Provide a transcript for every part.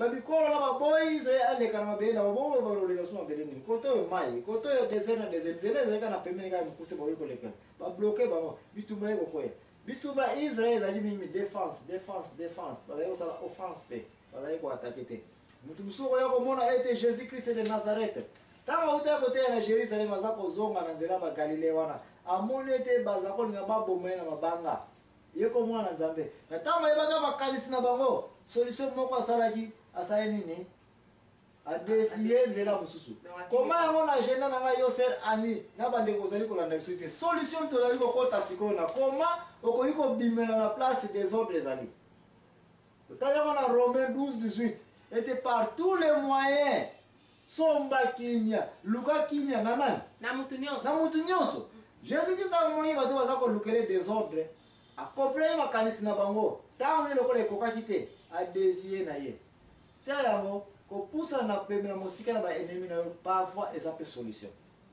babikolo na baboys ale kana mabela bobo baloleka suma beleni koto mai koto desena desenze zeka na pemeni ka mkuse boyo koleka ba bloquer ba bituma yeko kwa bituma Israel aji mimi defense bala yo sala offense te bala yeko attaquer te mutu msoko yako mona ete Jésus Christ de Nazareth kama uta kote na Jerusalem azako zonga na nzela ba Galilea wana amone te bazako nga baboma na mabanga yeko mwana nzambe na tama yebaka makanisi na bango solution moko asalaki asaye nini adefie nzela mususu koma yango na agenda na ngai yo ser ani na bandeko ozali kolanda biso te solution tozali kokota sikoyo na koma okoki kobimela na place des ordres ezali totalaka na Romains 12-18 était par tous les moyens somba kimia luka kimia na nani na mutu nyonso Jésus Christ a moyen bato baza kolukele des ordres a comprendre makanisi na bango tango ni lokola ekokaki te a dévier na ye tia yango kopusa na pembe na mosika na ba ennemi na yo parfois eza pe solution.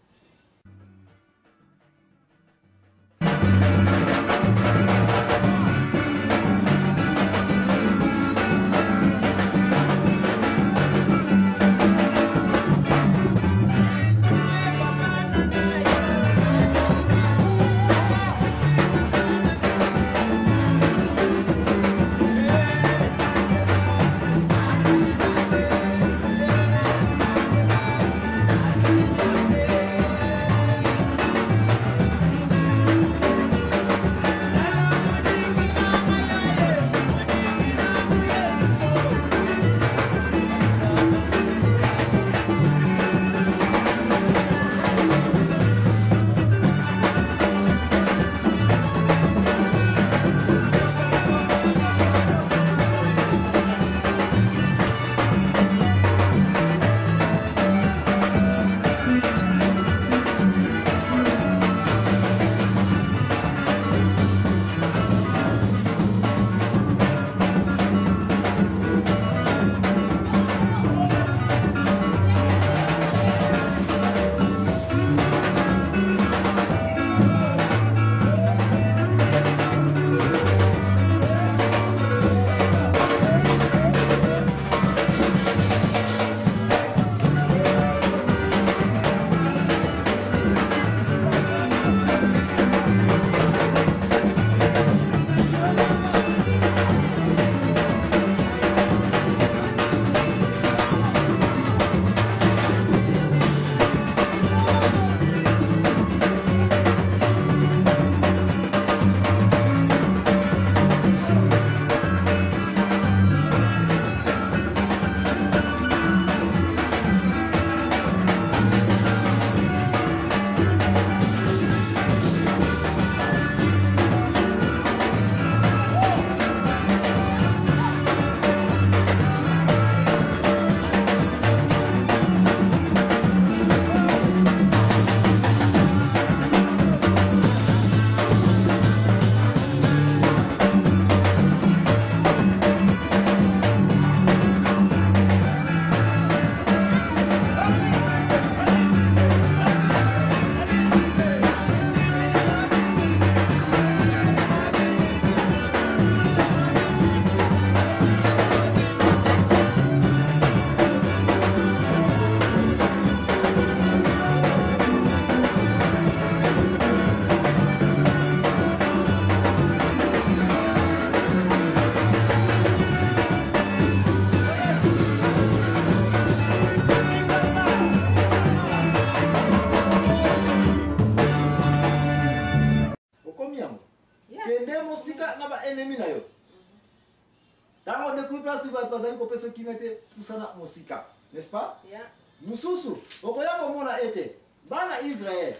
Musika, n'est-ce pas? Yeah. Mususu, okoya komona ete bana Israël.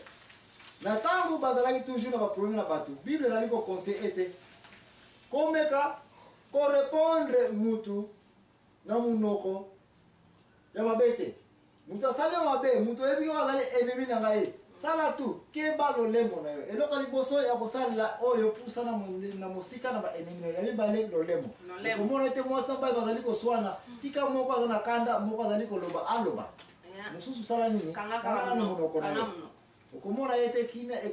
Na tango bazalaki toujours na ba problème na batu. Bible ezali ko conseil ete komeka ko répondre mutu na munoko ya mabete. Mutu asale mabe, mutu ebi ko azali ennemi na ngai. Sala tu keba lolemo na yo. Eloko liboso ya kosala oyo pusana na mosika na ba ennemi na yo. Ya bale lolemo. Komona ete mwasta mbali bazali ko swana. Tika moko azana kanda, moko azali ko loba aloba. Mususu sala nini? Kanga munoko na yo. Komona ete kimia